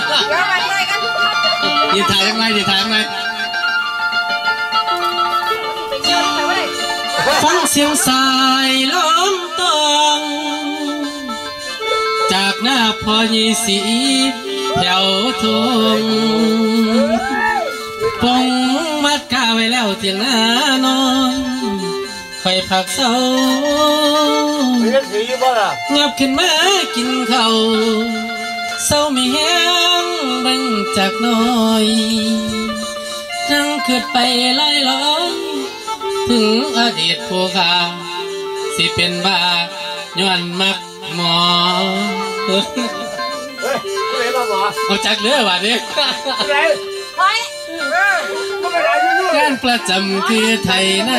ยืนถ่ายยังไงยืนถ่ายยังไงฟังเสียงสายล้อมตองจากหน้าพอยีสีแถวทงปงมัดกาไว้แล้วเตียงหน้านอนคอยผักเศร้างับขึ้นมากินข้าวเศร้าไม่แห้งบังจากน้อยนั่งขึ้นไปไล่ล้อมถึงอดีตผู้ข้าสิเป็นบ้าย้อนมักหมอเอาจักเลือว่าดิงานประจำคือไทยนะ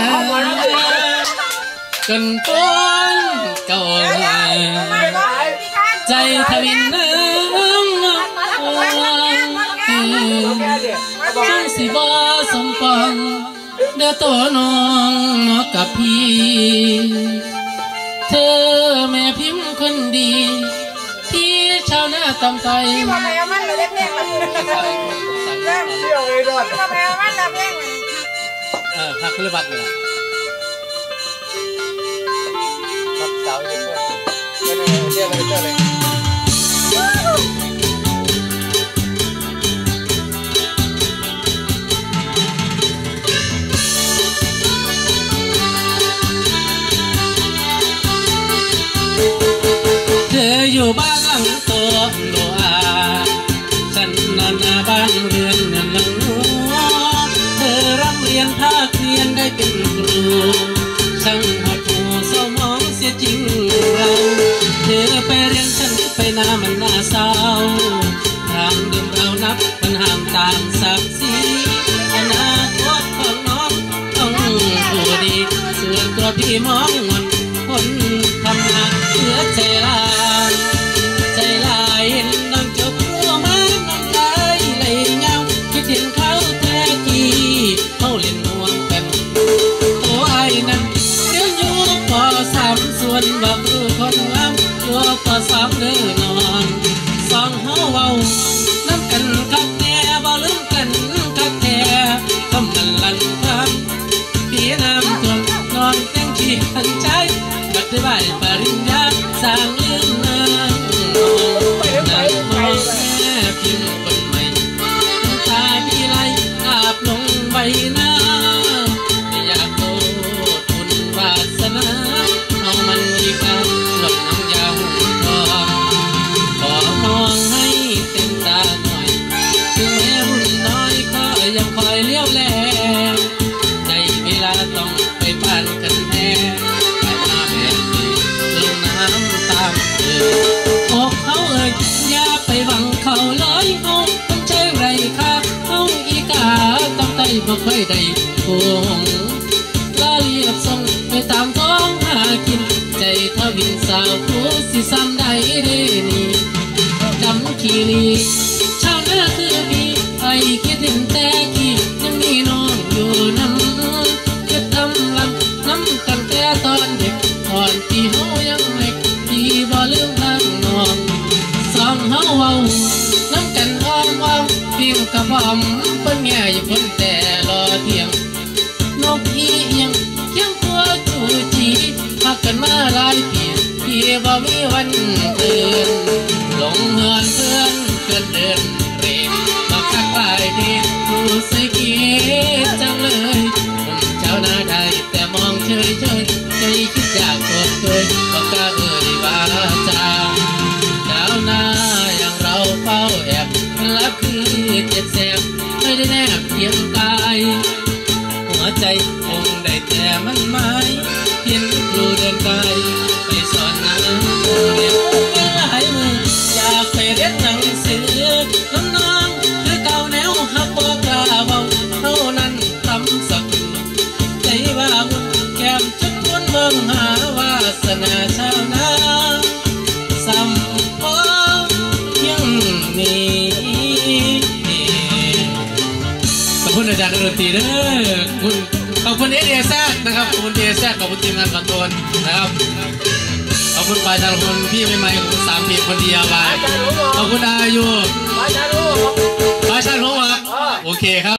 จนต้นเก่าใจทวินน้ำจังสิบ่สมปองเดือตัวน้องกับพี่เธอแม่พิมพ์คนดีที่ชาวนาตำไตที่บอกให้เอามันมาเล่นเพลงแบบนี้เล่นที่บอกให้เอามันมาเพลงพักคุยบัตรเลยครับสาวเด็กเพื่อนเรียกมาเจอเลยเธออยู่บ้านหลังโตโลอาฉันนอนหน้าบ้านเรือนหลังหัวเธอร่ำเรียนภาคเรียนได้เป็นครูช่างหดหูเศร้ามองเสียจริงเราเธอไปเรียนฉันไปหน้ามันหน้าเศร้าทางเดิมเรานับมันห่างต่างศักดิ์ศรีอนาคตของน้องต้องผู้ดีส่วนตัวพี่มองมันคนทำงานเพื่อใจลายเห็นน้องจบครัวมาน้องไหลเงาคิดถึงเขาแท้ที่เขาเล่นห่วงกันโอ้ไอ้นั้นเดี๋ยวอยู่ปอ3ส่วนบอกรู้คนงามอยู่ปอ2เด้อนอนสองเฮาเว้าน้ำกันคักแน่บ่ลืมกันคักแท้คำนั้นลั่นคำพี่น้ำท่วมนอนแจ้งขี้หันใจบัดได้ใบปริญญาสร้างเรื่องน้ำนั่งมองแม่พิมพ์คนใหม่ตาพี่ไหลอาบลงใบหน้าไม่อยากโทษบุญวาสนาเอามันดีกันส่วนน้ำยาหูทองขอมองให้เต็มตาหน่อยถึงแม้บุญน้อยก็ยังคอยเลี้ยวแลในเวลาต้องไปบ้านกันแท้อกเขาอย่าไปหวังเขาเลยเขาต้องใช้ไรค่ะเขาอีกาต้องไต่บ่ค่อยได้โกงลาลีกับส่งไปตามท้องหากินใจทวินสาวผู้สิซ้ำได้เด้นี่ดำขี้ลีชาวนาคือพี่ไอ้คิดถึงแต่กี้ยังมีน้องอยู่น้ำจะทำลำน้ำตั้งแต่ตอนเด็กก่อนที่เขายังเล็กที่บ่ลืมทางน้องสองเฮาเว้าน้ำกันอ้อมอ้อมพิวกับพร้อมเปิ้นแง่อยู่พ้นแต่รอเที่ยงนกอีเอียงเคียงตัวจูจีพักกันมาหลายปีที่บ่มีวันอื่นหลงเหือนเพื่อนเกินเดินเรียนมาคักหลายทีรู้สึกคิดจังเลยเจ้าหน้าได้แต่มองเฉยใจคิดอยากกดเคยก็กล้าว่าจางเจ้าหน้าอย่างเราเฝ้าแอบลับคือเจ็บแสบไม่ได้แนบเพียงกายหัวใจคงได้แต่มันหมายเพียงครูเดินไกลไปสอนหนังเรียนหลายมืออยากไปเรียนหนังสือน้องคือเก่าแนวหักบอกกล้าเบาเท่านั้นทำสักใจว่าหุ่นแก้มจุดวนเมืองหาวาสนาชาวนาสัมพอยังมีขอบคุณอาจารย์ดนตรีเด้อขอบคุณเอแซดนะครับขอบคุณเอแซดขอบคุณทีมงานคอนโทรลนะครับขอบคุณปาจารย์คนพี่ใหม่ๆ3 ปีคนเดียวไปขอบคุณอายุเคครับ